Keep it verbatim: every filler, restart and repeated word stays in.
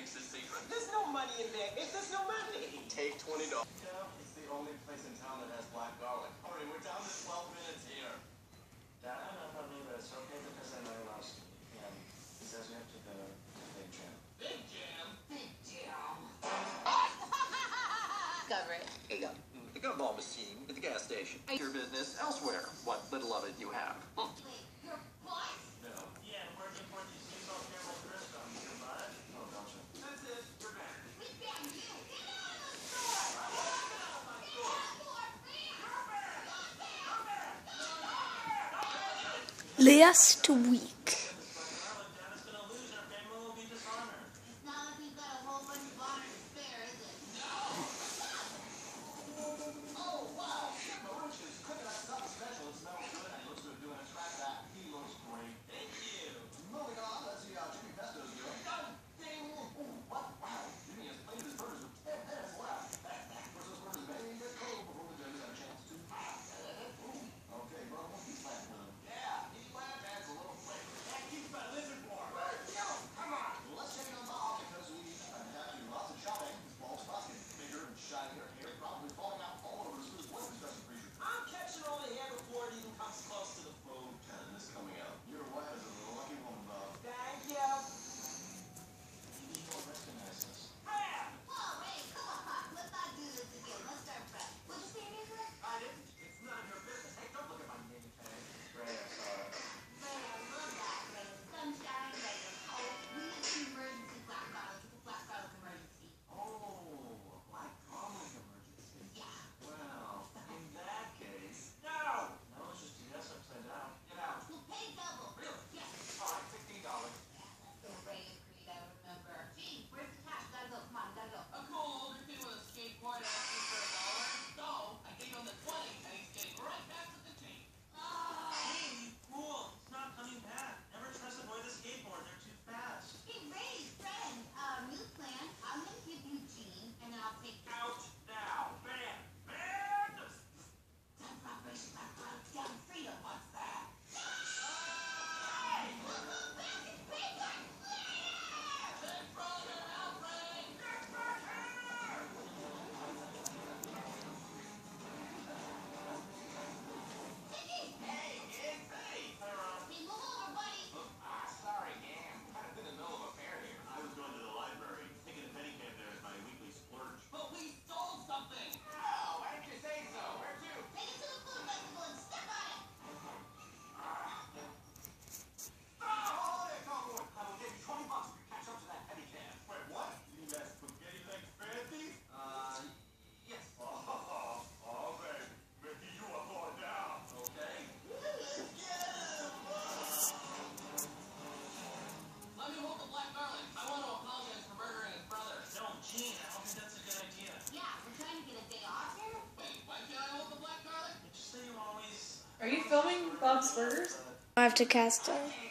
Keeps his secret. There's no money in there. There's no money. Take twenty dollars. Yeah, it's the only place in town that has black garlic. Hurry, we're down to twelve minutes here. Dad, I'm not gonna leave it. It's okay because I know you lost me. And he says we have to go to Big Jam. Big Jam? Big Jam. Cover it. Hey, uh, the gumball machine at the gas station. Your business elsewhere. What little of it you have. Wait, your what? No. Yeah, I'm working for the sea salt caramel crisp. I'm your bud. Oh, gotcha. That's it. You're back. We found you. Get out of the store. Get out of my store. Last week. Dad is gonna lose. Our family will be dishonored. It's not like we've got a whole bunch of honor to spare, is it? No. Oh, wow. Delicious. Cook it up something special. It smells good. I looks good doing a track that. He looks great. Thank you. Moving on. Let's see how Jimmy Pesto's doing. God dang it. Ooh, what? Wow. Jimmy has played his burgers with ten minutes left. Of course, those burgers may get cold before the Jimmy's got a chance to. Ooh. Okay, bro. What's he playing with? Yeah, he's playing adds a little flavor. That keeps my lizard warm. Yo, come on. Let's check it on ball because we have to do lots of shopping. This ball's spots get bigger and shinier here, probably falling out all over the smooth wood discussion creature. I'm catching all the hair before it even comes close to the food. And this coming out. Your wife is a lucky woman, Bob. Thank you. You don't recognize us. Bam! Whoa, hey, come on, Pop. Let's not do this again. Let's start fresh. What'd you say, Nicholas? I didn't. It's none of your business. Hey, don't look at my name tag. Ray, I saw it. Ray, I love that, Ray. Sunshine, Ray. Oh, we need an emergency black garlic. It's a black garlic emergency. Oh, a black garlic emergency. Yeah. Well, in that case. No! No, it's just a yes upside down. Get out. We'll pay double. Really? Yes. All right, sixteen dollars. So Ray agreed, I remember. Gee, where's the cash? Gotta go. Come on, gotta go. A cool older kid with a skateboard asking for a dollar. So, I gave him the twenty, and he's getting right back to the team. Oh. Hey, cool. It's not coming back. Never trust a boy with a skateboard. They're too fast. Hey, Ray, friend. Uh, new plan. I'm gonna give you Gene, and then I'll take Out now. Bam! Bam! Time for Operation Black Garlic. Down freedom. What's that? Hey! Back is bigger. Big brother, Alfred! Get back here! Hey, Hey, kid! Hey! Hi, Ron. hey, move over, buddy. Ah, sorry, gang. Kind of in the middle of a fair here. I was going to the library. Taking a penny cab there as my weekly splurge. But we stole something! Oh, why didn't you say so? Where to? Take it to the food festival and step on it. Oh, there, cowboy! I will give you twenty bucks if you catch up to that heavy cab. Wait, what? You mean that spaghetti legs fancy? Uh, yes. Oh, oh, man. Maybe you are going down. Okay. Let me hold the black garlic. I want to apologize for murdering his brother. No, Gene, I don't think that's a good idea. Yeah, we're trying to get a day off here. Wait, why can't I hold the black garlic? Just say you always... Are you filming Bob's Burgers? I have to cast a